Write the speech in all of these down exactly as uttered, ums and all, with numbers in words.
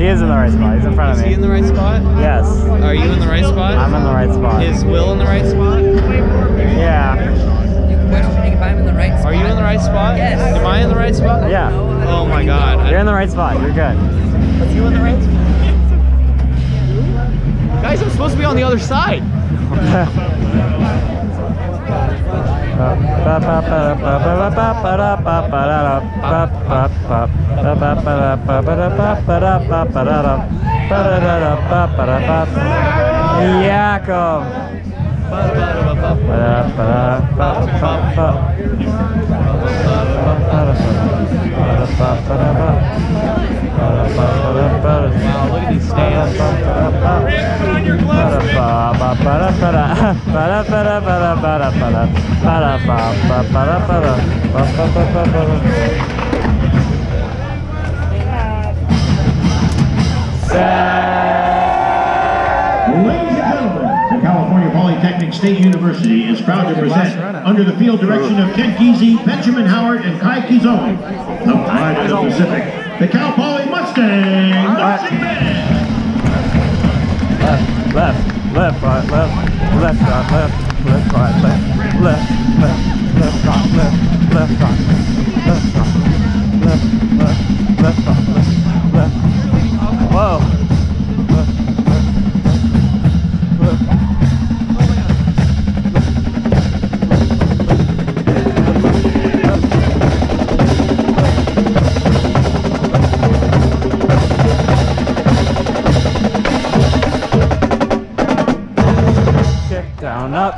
He is in the right spot. He's in front Is of me. he in the right spot? Yes. Are you in the right spot? I'm in the right spot. Is Will in the right spot? Yeah. You questioning if I'm in the right spot? Are you in the right spot? Yes. Am I in the right spot? Yeah. Oh my god. You're in the right spot. You're good. Are you in the right spot? Guys, I'm supposed to be on the other side. Yakov. Wow, look at these stands. Put on your gloves. Ladies and gentlemen, the California Polytechnic State University is proud to present, under the field direction of Kent Giese, Benjamin Howard, and Kai Kizone, the pride of the Pacific, the Cal Poly Mustang Marching Band. Left, left, right, left, left, right, left, left, right, left, left, left, left, right, left, left, right, left, right, left, left, left, right, left, left. Whoa. Down, up.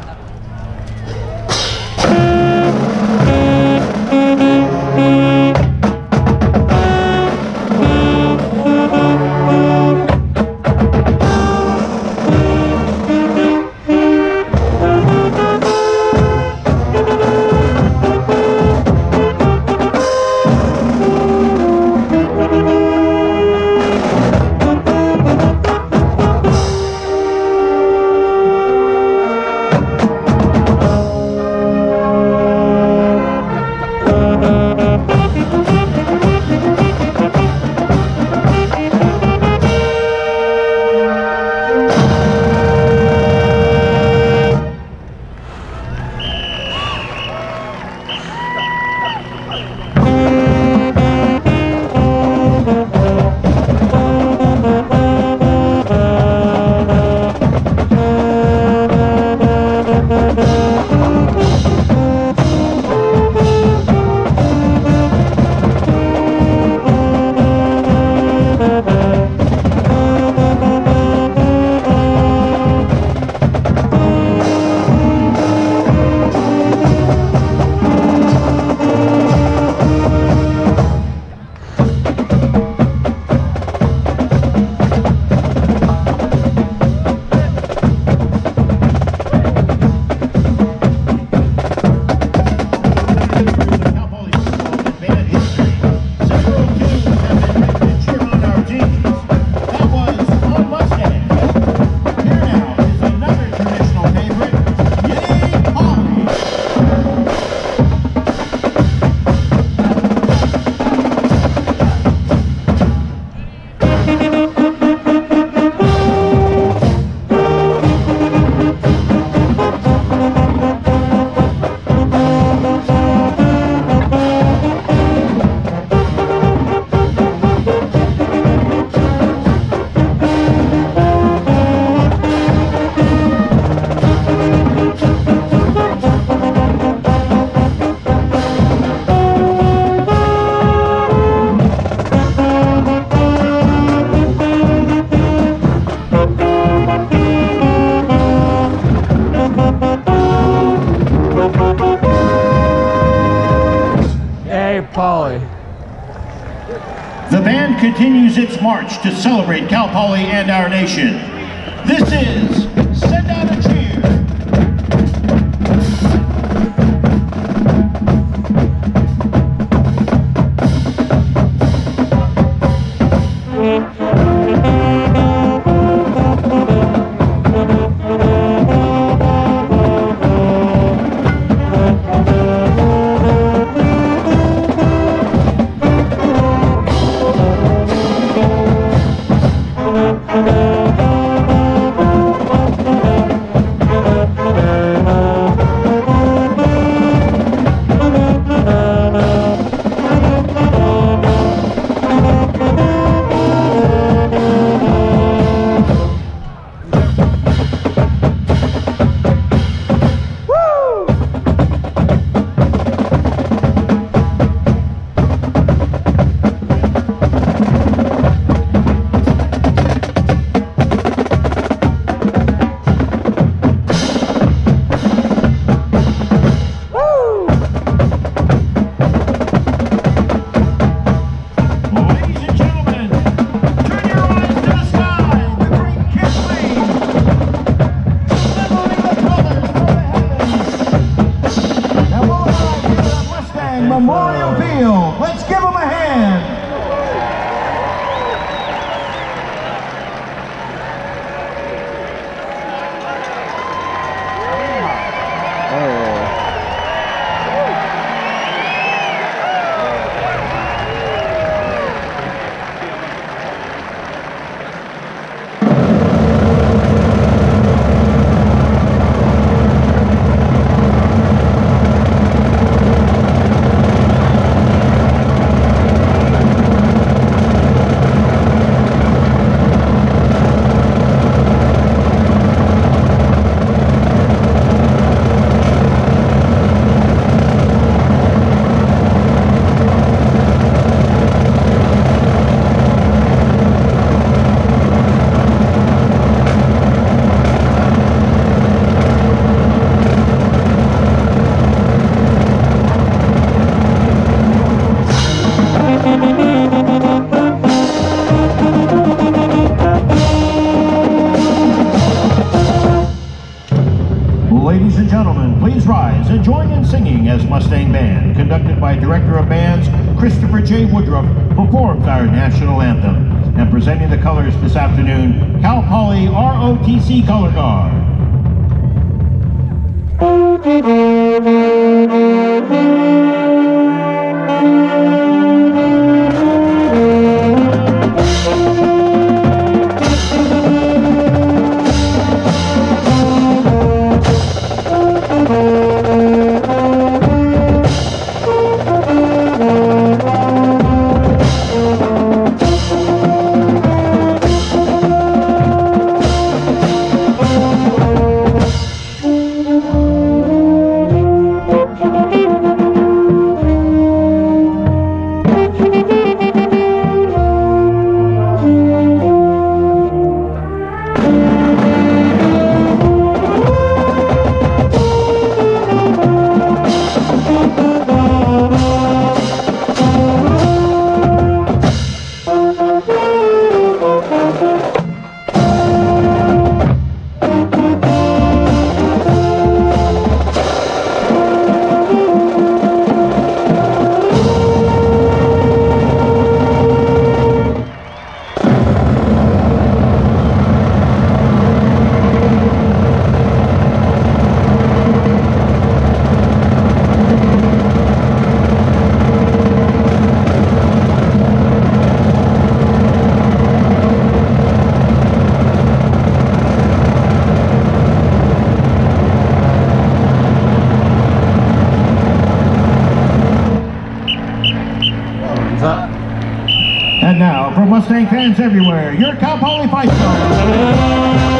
Poly. The band continues its march to celebrate Cal Poly and our nation. This is Send Out a Cheer. and gentlemen, please rise and join in singing as Mustang Band, conducted by Director of Bands Christopher J. Woodruff, performs our national anthem. And presenting the colors this afternoon, Cal Poly R O T C Color Guard. And now, for Mustang fans everywhere, your Cal Poly fight song.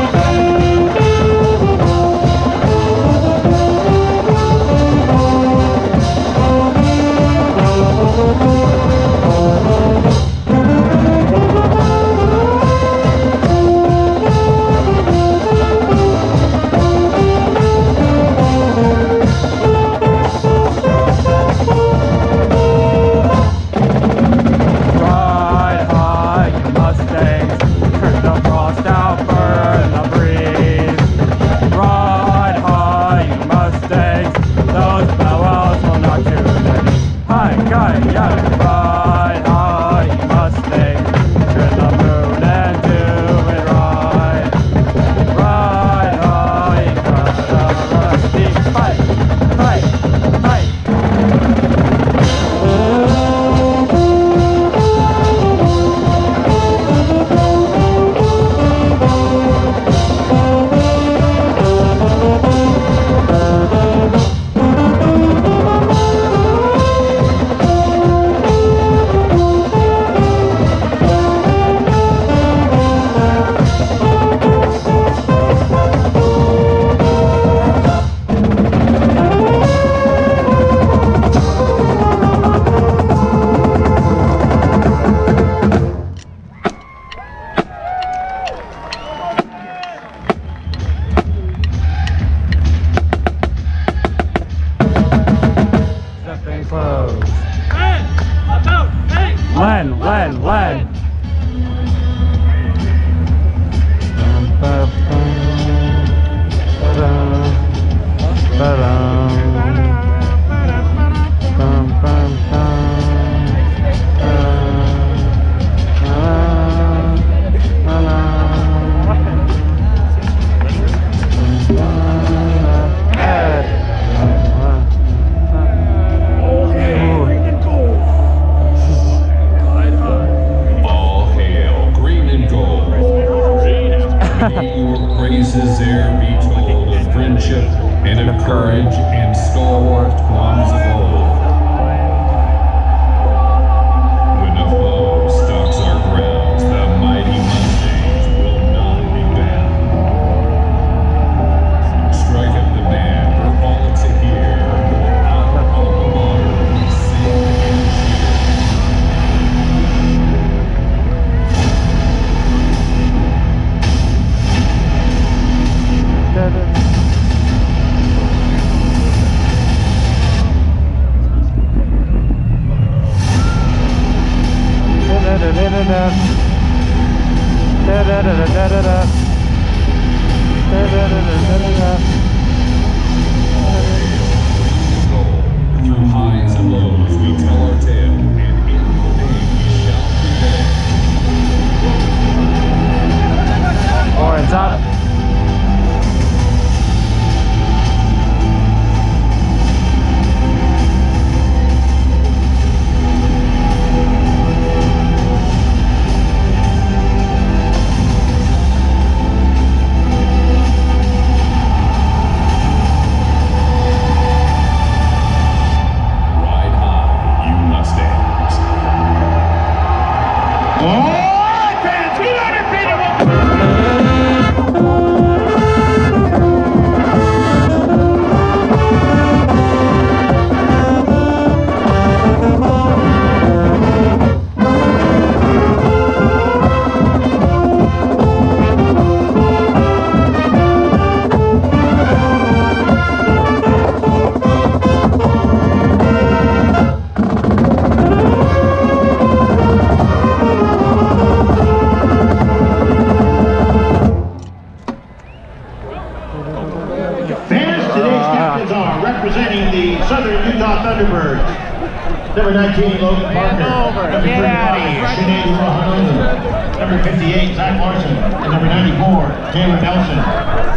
Len, Len, Len. Praises there be told of friendship and of courage and stalwart ones of old. When a foe stalks our grounds, the mighty Mustangs will not be bound. Strike up the band for all to hear, our alma mater we sing and cheer. Southern Utah Thunderbirds. Number nineteen, Logan Parker. over. Number Get outta thirty-five, here. Sinead Ruahanonu. Number fifty-eight, Zach Larson. And number ninety-four, Taylor Nelson.